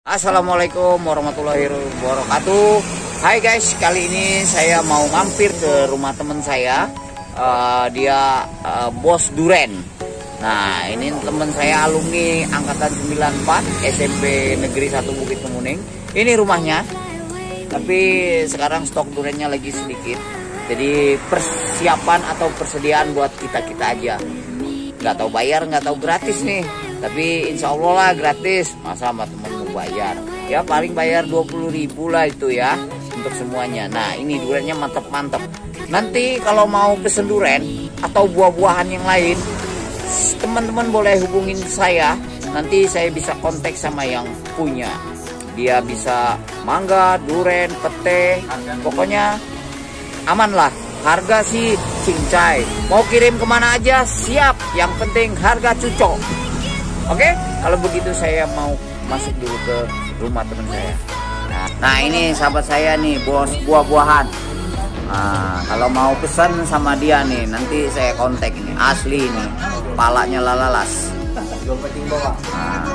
Assalamualaikum warahmatullahi wabarakatuh. Hai guys, kali ini saya mau mampir ke rumah teman saya. Dia bos duren. Nah, ini teman saya alumni angkatan 94 SMP Negeri 1 Bukit Kemuning. Ini rumahnya. Tapi sekarang stok durennya lagi sedikit. Jadi persiapan atau persediaan buat kita-kita aja. Nggak tahu bayar, nggak tahu gratis nih. Tapi insya Allah lah gratis. Masa sama temen mau bayar? Ya paling bayar 20.000 lah itu ya untuk semuanya. Nah ini durennya mantep-mantep. Nanti kalau mau pesen duren atau buah-buahan yang lain, teman-teman boleh hubungin saya. Nanti saya bisa kontak sama yang punya. Dia bisa mangga, duren, pete, pokoknya aman lah. Harga sih cincai. Mau kirim kemana aja siap. Yang penting harga cocok. Oke, kalau begitu saya mau masuk dulu ke rumah teman saya. Nah ini sahabat saya nih, bos buah-buahan. Nah, kalau mau pesan sama dia nih, nanti saya kontak ini. Asli ini, palanya lalalas. Nah,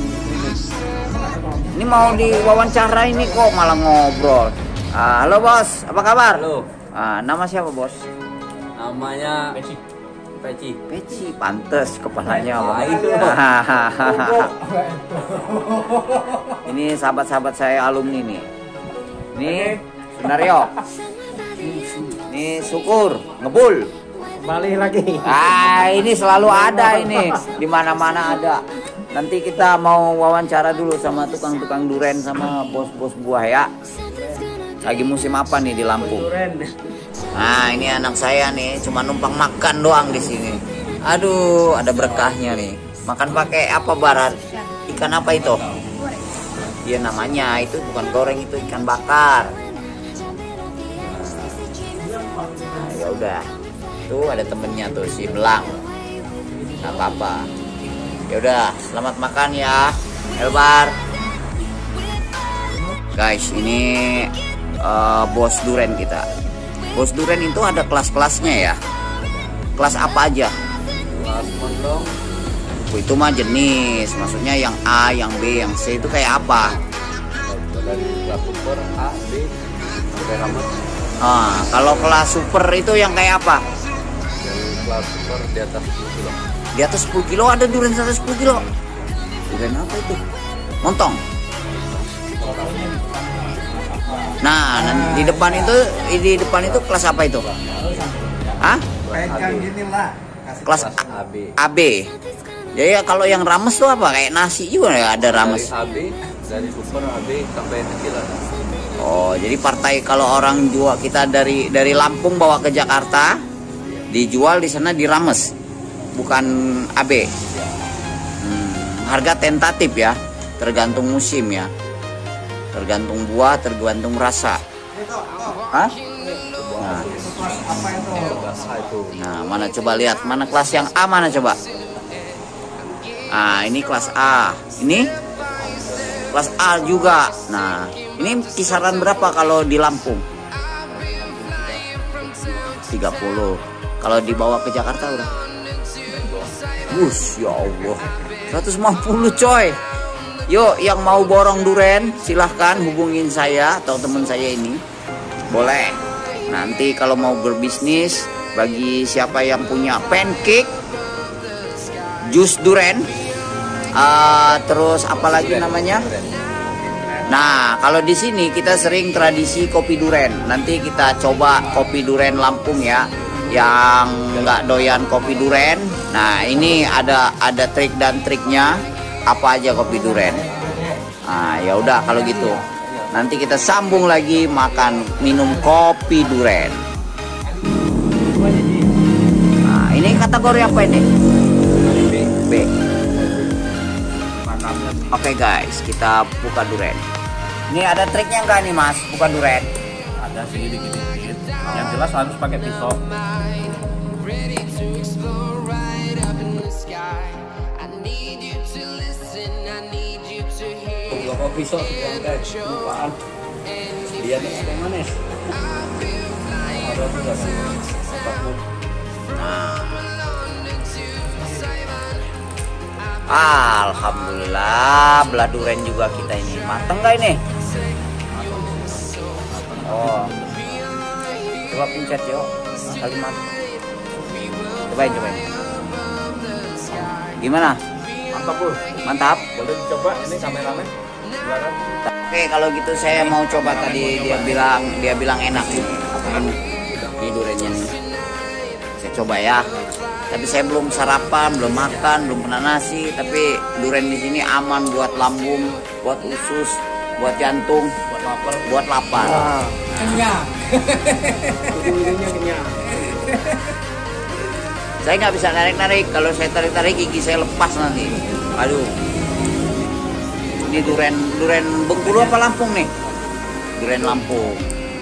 ini mau diwawancara ini kok malah ngobrol. Halo bos, apa kabar? Halo. Nama siapa bos? Namanya Peci. Peci, pantes kepalanya. Ini sahabat-sahabat saya alumni nih. Ini Sunario. Ini Syukur, Ngebul. Balik lagi. Ini selalu ada ini. Di mana-mana ada. Nanti kita mau wawancara dulu sama tukang-tukang duren sama bos-bos buah ya. Lagi musim apa nih di Lampung? Nah, ini anak saya nih cuma numpang makan doang di sini. Aduh, ada berkahnya nih. Makan pakai apa barat? Ikan apa itu? Dia namanya itu bukan goreng, itu ikan bakar. Nah, ya udah. Tuh ada temennya tuh si Belang. Nggak apa-apa. Ya udah, selamat makan ya, Elbar. Guys, ini bos duren kita. Bos duren itu ada kelas-kelasnya ya. Kelas apa aja? Kelas montong. Itu mah jenis. Maksudnya yang A, yang B, yang C itu kayak apa? Dari kelas super A, B, sampai ramet. Kalau kelas super itu yang kayak apa? Dari kelas super di atas 10 kilo. Di atas 10 kilo ada duren 110 kilo. Duren apa itu? Montong. Nah, di depan itu kelas apa itu? Hah? Kelas AB. AB. Jadi kalau yang rames tuh apa? Kayak nasi juga ya, ada rames. Dari AB, dari super AB sampai kecil ada. Oh, jadi partai kalau orang jual kita dari Lampung bawa ke Jakarta, dijual di sana dirames, bukan AB. Harga tentatif ya, tergantung musim ya. Tergantung buah, tergantung rasa. Hah? Nah, mana coba lihat, mana kelas yang A mana coba? Ini kelas A. Ini kelas A juga. Nah, ini kisaran berapa kalau di Lampung? 30. Kalau dibawa ke Jakarta udah. Ya Allah. 150 coy. Yuk, yang mau borong duren silahkan hubungin saya atau teman saya ini. Boleh. Nanti kalau mau berbisnis, bagi siapa yang punya pancake, jus duren, terus apalagi namanya? Nah, kalau di sini kita sering tradisi kopi duren. Nanti kita coba kopi duren Lampung ya. Yang nggak doyan kopi duren, nah ini ada trik dan triknya. Apa aja kopi duren. Nah, ya udah kalau gitu. Nanti kita sambung lagi makan minum kopi duren. Nah, ini kategori apa ini? B. Oke guys, kita buka duren. Ini ada triknya enggak nih Mas? Buka duren. Ada sih dikit-dikit. Yang jelas harus pakai pisau. Kalau pisau lupaan. Dia nih ada yang manis. Ada juga. Alhamdulillah, belah durian juga kita ini. Mateng gak ini? Oh, coba pencet yuk. Kalimat. Cobain. Gimana? Mantap bro. Mantap. Boleh dicoba ini kameramen. Silakan. Oke, kalau gitu saya mau coba tadi dia bilang enak. Apaan? Ini duriannya nih. Saya coba ya. Tapi saya belum sarapan, belum makan, belum pernah nasi. Tapi durian di sini aman buat lambung, buat usus, buat jantung, buat lapar. Kenyang. Duriannya kenyang. Saya nggak bisa narik. Kalau saya tarik gigi saya lepas nanti. Aduh. Ini durian Bengkulu apa Lampung nih? Durian Lampung.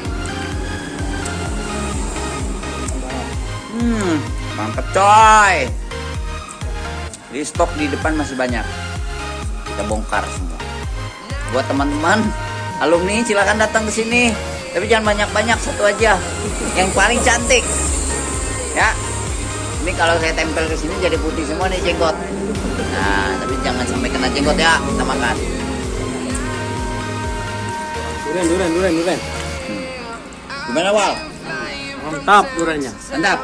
Mantep coy. Di stok di depan masih banyak. Kita bongkar semua. Buat teman-teman alumni silakan datang ke sini. Tapi jangan banyak-banyak, satu aja. Yang paling cantik. Ya. Ini kalau saya tempel ke sini jadi putih semua nih jenggot. Nah, tapi jangan sampai kena jenggot ya. Kita makan. Durian. Gimana Wal? Mantap duriannya. Mantap.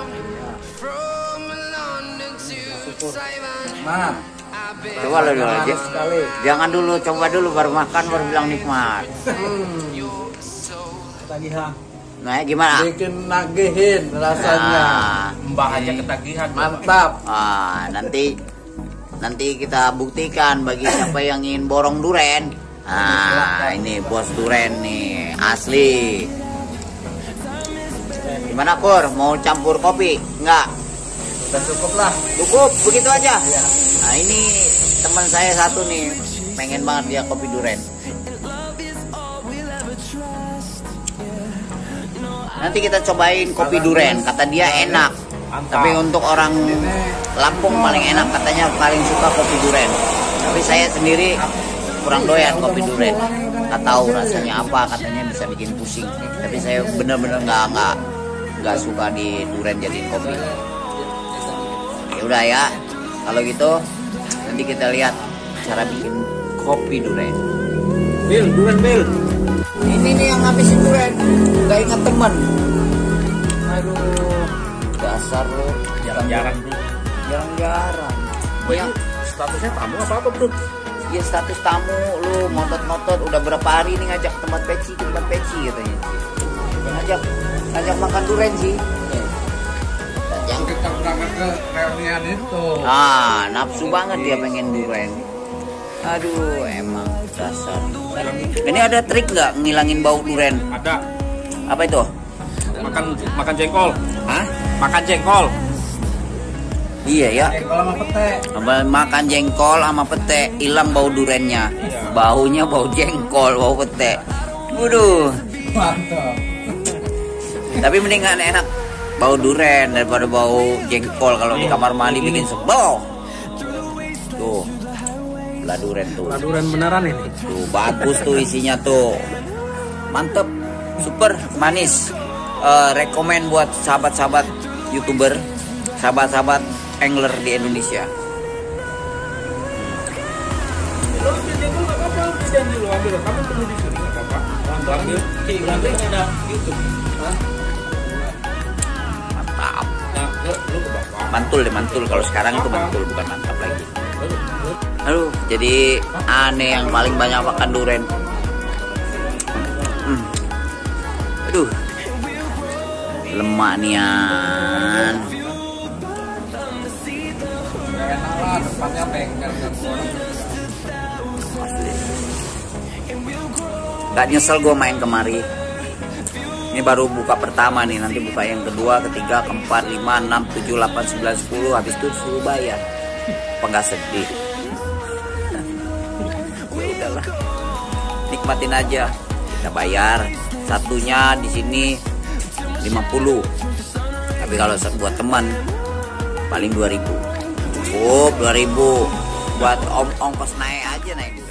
Mana? Coba dulu aja. Jangan dulu, coba dulu baru makan baru bilang nikmat. Ketagihan. Nah, gimana? Bikin nagihin rasanya. Mbak aja ketagihan. Mantap. Nanti kita buktikan bagi siapa yang ingin borong duren. Ini bos duren nih, asli. Gimana Kur? Mau campur kopi? Enggak? Udah cukup lah. Cukup, begitu aja. Iya. Nah, ini teman saya satu nih, pengen banget dia kopi duren. Nanti kita cobain kopi duren, kata dia enak. Tapi untuk orang Lampung paling enak, katanya paling suka kopi duren. Tapi saya sendiri kurang doyan kopi duren. Nggak tahu rasanya apa, katanya bisa bikin pusing. Tapi saya bener-bener nggak suka di duren jadiin kopi. Ya udah ya, kalau gitu nanti kita lihat cara bikin kopi duren. Bil. Ini nih yang ngabisin duren, nggak ingat temen. Aduh, dasar lo. Jarang-jarang bro. Jarang-jarang. Ya, Statusnya tamu apa bro? ya status tamu lu ngotot-ngotot udah berapa hari nih ngajak tempat peci katanya. Ngajak makan duren sih. Kita berangkat ke reunian itu. Nafsu banget dia pengen duren. Aduh, emang dasar. Ini ada trik nggak ngilangin bau duren? Ada. Apa itu? Makan jengkol. Hah? Makan jengkol. Iya ya. Jengkol sama pete. Makan jengkol sama pete, hilang bau durennya. Baunya bau jengkol, bau pete. Waduh. Mantap. Tapi mendingan enak bau duren daripada bau jengkol kalau di kamar mandi bikin sebel. Tuh. Belah duren tuh. Belah duren beneran ini. Tuh bagus tuh isinya tuh. Mantep. Super manis. Rekomen buat sahabat-sahabat YouTuber, sahabat-sahabat angler di Indonesia. Mantap. Mantul kalau sekarang itu mantul bukan mantap lagi. Aduh, jadi aneh yang paling banyak makan duren. Aduh, lemak nian. Depannya bengkel. Gak nyesel gue main kemari. Ini baru buka pertama nih, nanti buka yang kedua, ketiga, keempat, 5, 6, 7, 8, 9, 10. Habis itu suruh bayar. Apa gak sedih? Ya udahlah, nikmatin aja. Kita bayar. Satunya di sini 50. Tapi kalau buat teman paling 2000. Cukup 2000 buat ongkos naik aja naik.